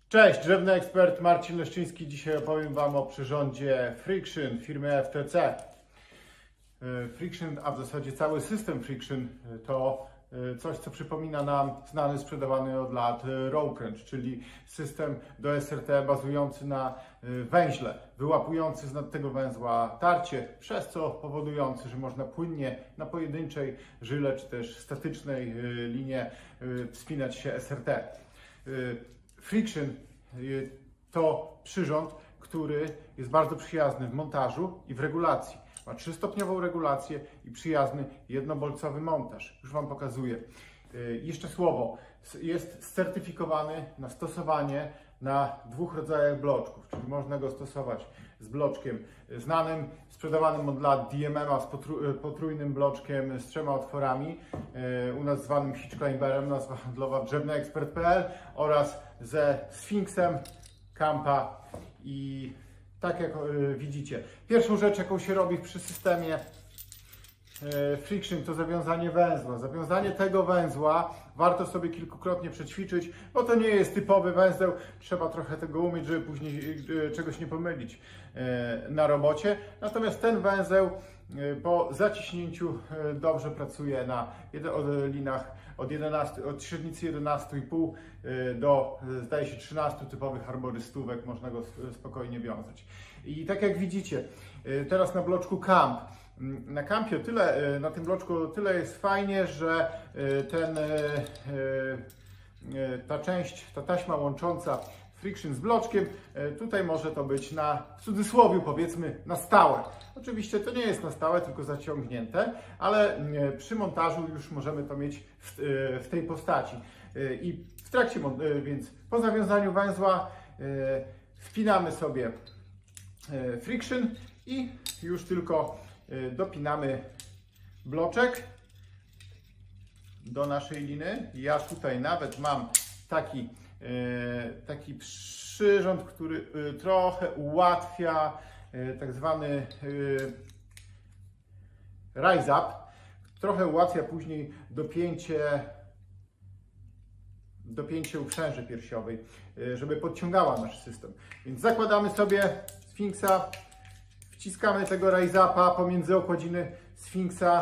Cześć, drzewny ekspert Marcin Leszczyński. Dzisiaj opowiem Wam o przyrządzie Friction firmy FTC. Friction, a w zasadzie cały system Friction to coś, co przypomina nam znany, sprzedawany od lat Row Crunch, czyli system do SRT bazujący na węźle, wyłapujący z tego węzła tarcie, przez co powodujący, że można płynnie na pojedynczej żyle czy też statycznej linie wspinać się SRT. Friction to przyrząd, który jest bardzo przyjazny w montażu i w regulacji. Ma 3-stopniową regulację i przyjazny jednobolcowy montaż. Już Wam pokazuję. Jeszcze słowo. Jest certyfikowany na stosowanie na 2 rodzajach bloczków, czyli można go stosować z bloczkiem znanym, sprzedawanym od lat DMM-a z potrójnym bloczkiem z 3 otworami, u nas zwanym Hitch Climberem, nazwa handlowa drzewnyekspert.pl, oraz ze Sfinksem, Kampa. I tak jak widzicie, pierwszą rzecz, jaką się robi przy systemie Friction, to zawiązanie węzła. Zawiązanie tego węzła warto sobie kilkukrotnie przećwiczyć, bo to nie jest typowy węzeł. Trzeba trochę tego umieć, żeby później czegoś nie pomylić na robocie. Natomiast ten węzeł po zaciśnięciu dobrze pracuje na linach od średnicy 11,5 do, zdaje się, 13 typowych arborystówek. Można go spokojnie wiązać. I tak jak widzicie, teraz na bloczku Kamp. Na Kampie na tym bloczku tyle jest fajnie, że ta taśma łącząca Friction z bloczkiem, tutaj może to być w cudzysłowie powiedzmy na stałe. Oczywiście to nie jest na stałe, tylko zaciągnięte, ale przy montażu już możemy to mieć w tej postaci. I w trakcie, więc po zawiązaniu węzła wpinamy sobie Friction i już tylko dopinamy bloczek do naszej liny. Ja tutaj nawet mam taki przyrząd, który trochę ułatwia tak zwany rise up, trochę ułatwia później dopięcie uprzęży piersiowej, żeby podciągała nasz system. Więc zakładamy sobie Sfinksa, wciskamy tego rise-upa pomiędzy okładziny Sfinksa,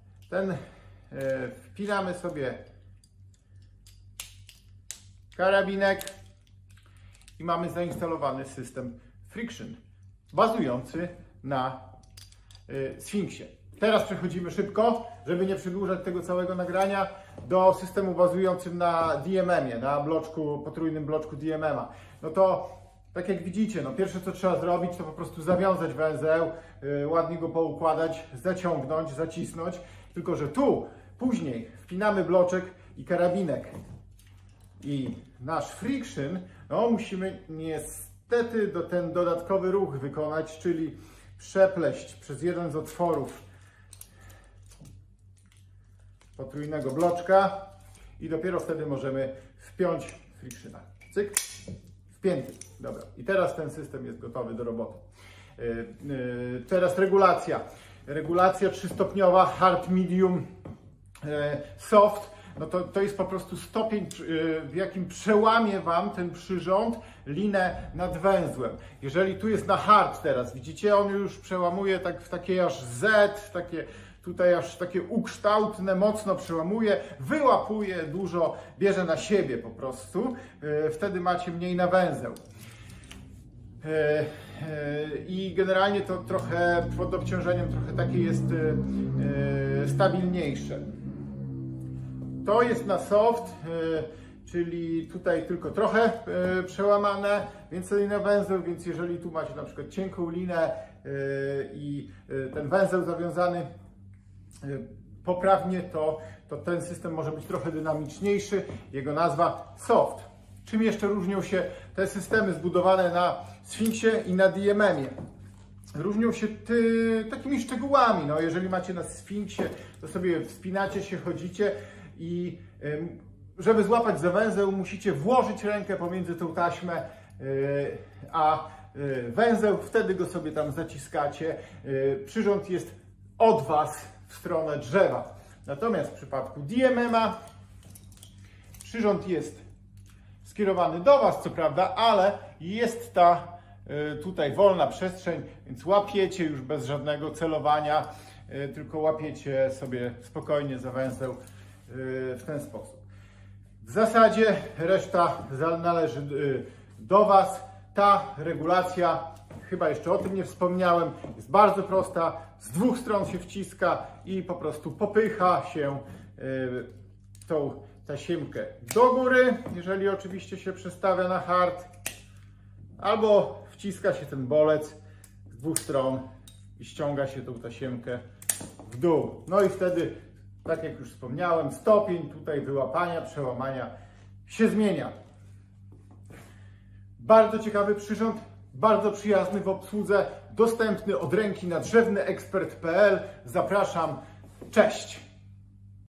wpinamy sobie karabinek i mamy zainstalowany system Friction bazujący na Sfinksie. Teraz przechodzimy szybko, żeby nie przedłużać tego całego nagrania, do systemu bazującym na DMM-ie, na potrójnym bloczku DMM-a. No to tak jak widzicie, pierwsze co trzeba zrobić, to po prostu zawiązać węzeł, ładnie go poukładać, zaciągnąć, zacisnąć. Tylko że tu później wpinamy bloczek i karabinek. I nasz Friction, musimy niestety ten dodatkowy ruch wykonać, czyli przepleść przez jeden z otworów potrójnego bloczka i dopiero wtedy możemy wpiąć Frictiona. Cyk. Wpięty. Dobra. I teraz ten system jest gotowy do roboty. Teraz regulacja. Regulacja 3-stopniowa, hard, medium, soft. To jest po prostu stopień, w jakim przełamie Wam ten przyrząd linę nad węzłem. Jeżeli tu jest na hard teraz, widzicie, on już przełamuje w takie aż Z, tutaj aż takie ukształtne, mocno przełamuje, wyłapuje dużo, bierze na siebie po prostu. Wtedy macie mniej na węzeł. I generalnie to trochę pod obciążeniem takie jest stabilniejsze. To jest na soft, czyli tutaj tylko trochę przełamane, więcej na węzeł, więc jeżeli tu macie na przykład cienką linę i ten węzeł zawiązany poprawnie, to ten system może być trochę dynamiczniejszy. Jego nazwa soft. Czym jeszcze różnią się te systemy zbudowane na Sfinksie i na DMM-ie? Różnią się takimi szczegółami. Jeżeli macie na Sfinksie, to sobie wspinacie się, chodzicie i żeby złapać za węzeł, musicie włożyć rękę pomiędzy tą taśmę a węzeł, wtedy go sobie tam zaciskacie. Przyrząd jest od Was w stronę drzewa. Natomiast w przypadku DMM-a przyrząd jest skierowany do Was, co prawda, ale jest ta tutaj wolna przestrzeń, więc łapiecie już bez żadnego celowania, tylko łapiecie sobie spokojnie za węzeł w ten sposób. W zasadzie reszta należy do Was. Ta regulacja, chyba jeszcze o tym nie wspomniałem, jest bardzo prosta. Z dwóch stron się wciska i po prostu popycha się tą tasiemkę do góry, jeżeli oczywiście się przestawia na hard, albo wciska się ten bolec z dwóch stron i ściąga się tą tasiemkę w dół. No i wtedy, tak jak już wspomniałem, stopień tutaj wyłapania, przełamania się zmienia. Bardzo ciekawy przyrząd, bardzo przyjazny w obsłudze, dostępny od ręki na drzewnyekspert.pl. Zapraszam, cześć!